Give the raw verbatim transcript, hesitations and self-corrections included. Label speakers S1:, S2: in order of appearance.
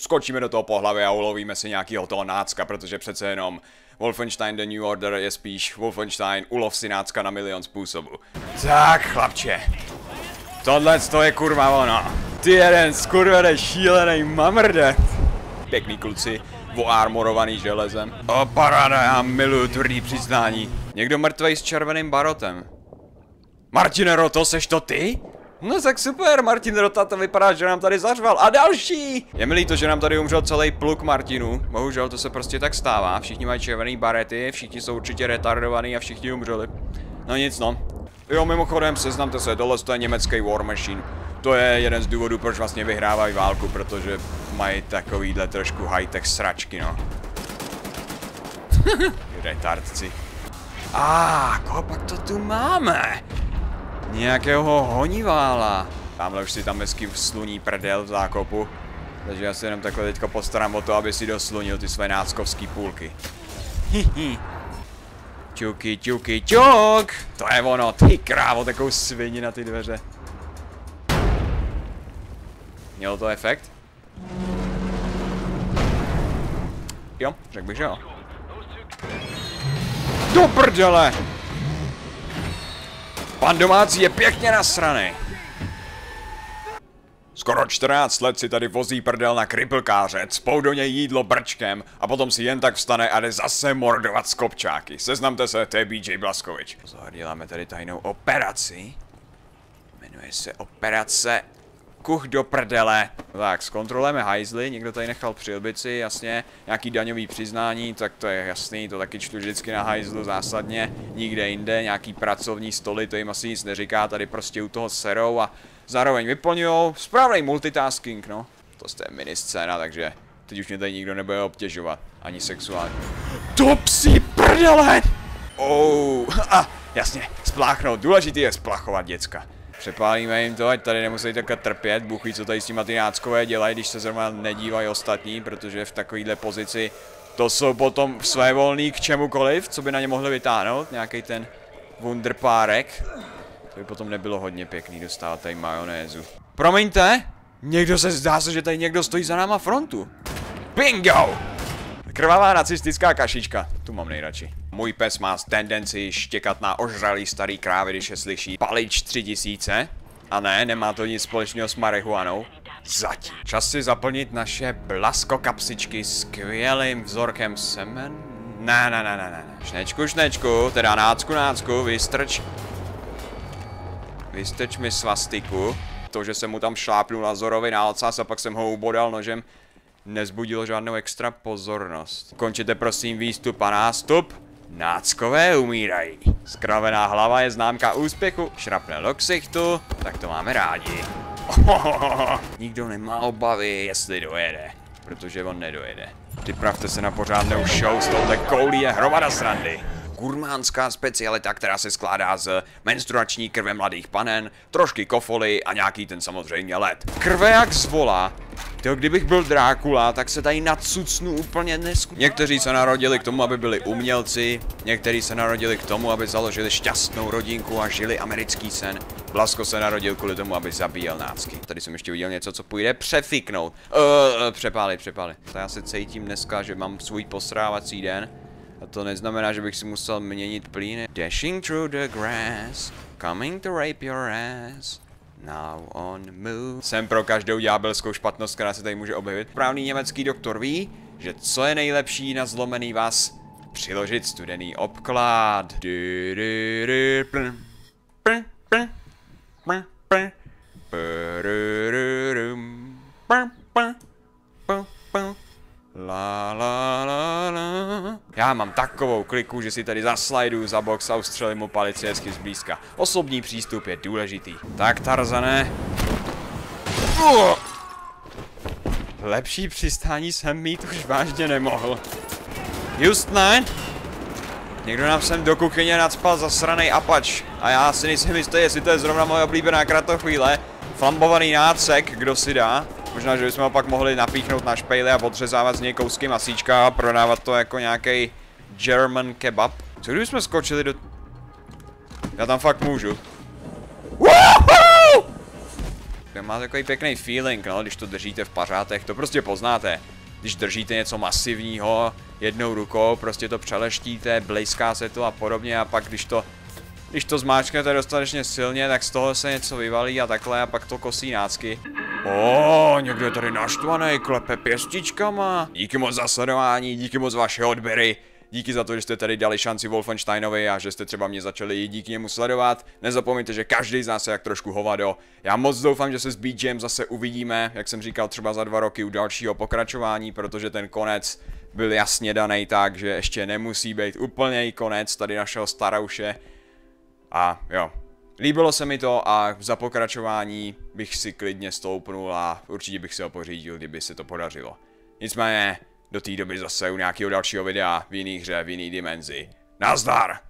S1: skočíme do toho po hlavě a ulovíme si nějakýho toho nácka, protože přece jenom Wolfenstein The New Order je spíš Wolfenstein ulov si nácka na milion způsobů. Tak, chlapče. Tohle to je kurva ono. Ty jeden skurvený šílený mamrde. Pěkný kluci, voarmorovaný železem. O paráda, já miluju tvrdý přiznání. Někdo mrtvej s červeným barotem. Martine Roto, seš to ty? No tak super, Martin Rota, to vypadá, že nám tady zařval. A další! Je mi líto, že nám tady umřel celý pluk Martinů. Bohužel to se prostě tak stává. Všichni mají červený barety, všichni jsou určitě retardovaný a všichni umřeli. No nic no. Jo, mimochodem, seznamte se, tohle to je německý War Machine. To je jeden z důvodů, proč vlastně vyhrávají válku, protože mají takovýhle trošku high-tech sračky, no. Retardci. A ah, koho pak to tu máme? Nějakého honivála. Tamhle už si tam hezky sluní prdel v zákopu. Takže já se jenom takhle teďka postarám o to, aby si doslunil ty své náckovský půlky. Hihi. Čuky, čuky, čuk! To je ono, ty krávo, takovou svini na ty dveře. Mělo to efekt? Jo, řekl bych, že jo. Do prdele! Pan domácí je pěkně nasranej. Skoro čtrnáct let si tady vozí prdel na kriplkáře, cpou do něj jídlo brčkem a potom si jen tak vstane a jde zase mordovat skopčáky. Seznamte se, to je B J Blazkowicz. Pozor, děláme tady tajnou operaci. Jmenuje se operace Kuch do prdele. Tak, zkontrolujeme hajzly, někdo tady nechal přilbici, jasně, nějaký daňový přiznání, tak to je jasný, to taky čtu vždycky na hajzlu zásadně, nikde jinde, nějaký pracovní stoly, to jim asi nic neříká, tady prostě u toho serou a zároveň vyplňujou správný multitasking, no. To je miniscéna, takže teď už mě tady nikdo nebude obtěžovat, ani sexuálně. To psí prdele! Oh, a jasně, spláchnout, důležitý je splachovat děcka. Přepálíme jim to, ať tady nemusí takhle trpět, Bůh ví, co tady s těma ty náckové dělají, když se zrovna nedívají ostatní, protože v takovýhle pozici to jsou potom svévolný k čemukoliv, co by na ně mohli vytáhnout, nějaký ten wunderpárek. To by potom nebylo hodně pěkný dostávat tady majonézu. Promiňte, někdo se zdá se, že tady někdo stojí za náma frontu. Bingo! Krvavá nacistická kašička, tu mám nejradši. Můj pes má tendenci štěkat na ožralý starý krávy, když je slyší palič tři tisíce. A ne, nemá to nic společného s marihuanou. Zatím. Čas si zaplnit naše blasko kapsičky skvělým vzorkem semen. Ne, ne, ne, ne, ne. Šnečku, šnečku, teda nácku, nácku, vystrč. Vystrč mi svastiku. To, že jsem mu tam šlápnul na Zorovi na ocas a pak jsem ho ubodal nožem, nezbudilo žádnou extra pozornost. Končete prosím výstup a nástup. Náckové umírají. Skravená hlava je známka úspěchu. Šrapnel do ksichtu, tak to máme rádi. Ohohoho. Nikdo nemá obavy, jestli dojede. Protože on nedojede. Připravte se na pořádnou show, s touhle koulí je hromada srandy. Gurmánská specialita, která se skládá z menstruační krve mladých panen, trošky kofoly a nějaký ten samozřejmě led. Krve jak zvolá. To kdybych byl Drákula, tak se tady nacucnu úplně neskutečně. Někteří se narodili k tomu, aby byli umělci, někteří se narodili k tomu, aby založili šťastnou rodinku a žili americký sen. Blasko se narodil kvůli tomu, aby zabíjel nácky. Tady jsem ještě viděl něco, co půjde přefiknout. Uh, uh, přepálit, přepálit. Tak já se cítím dneska, že mám svůj posrávací den. A to neznamená, že bych si musel měnit plíny. Dashing through the grass, coming to rape your ass. Now on move. Jsem pro každou ďábelskou špatnost, která se tady může objevit. Právný německý doktor ví, že co je nejlepší na zlomený vaz? Přiložit studený obklad. La, la, la, la. Já mám takovou kliku, že si tady zaslajdu za box a ustřelím mu palici hezky zblízka. Osobní přístup je důležitý. Tak Tarzane. Uh! Lepší přistání jsem mít už vážně nemohl. Just ne? Někdo nám sem do kuchyně nacpal zasranej apač. A já si nejsem jistý, jestli to je zrovna moje oblíbená kratochvíle. Flambovaný nácek, kdo si dá. Možná, že bychom ho pak mohli napíchnout na špejly a odřezávat z něj kousky masíčka a prodávat to jako nějaký German kebab. Co kdybychom skočili do... Já tam fakt můžu. Woohoo! To má takový pěkný feeling, no, když to držíte v pařátech, to prostě poznáte. Když držíte něco masivního jednou rukou, prostě to přeleštíte, blejská se to a podobně a pak když to, když to zmáčknete dostatečně silně, tak z toho se něco vyvalí a takhle a pak to kosí nácky. O, někdo je tady naštvaný, klepe pěstičkama. Díky moc za sledování, díky moc za vaše odběry. Díky za to, že jste tady dali šanci Wolfensteinovi a že jste třeba mě začali i díky němu sledovat. Nezapomeňte, že každý z nás je jak trošku hovado. Já moc doufám, že se s B G M zase uvidíme, jak jsem říkal, třeba za dva roky u dalšího pokračování, protože ten konec byl jasně daný tak, že ještě nemusí být úplný konec tady našeho starouše. A jo, líbilo se mi to a za pokračování bych si klidně stoupnul a určitě bych si ho pořídil, kdyby se to podařilo. Nicméně, do té doby zase u nějakého dalšího videa v jiný hře, v jiný dimenzi. Nazdar!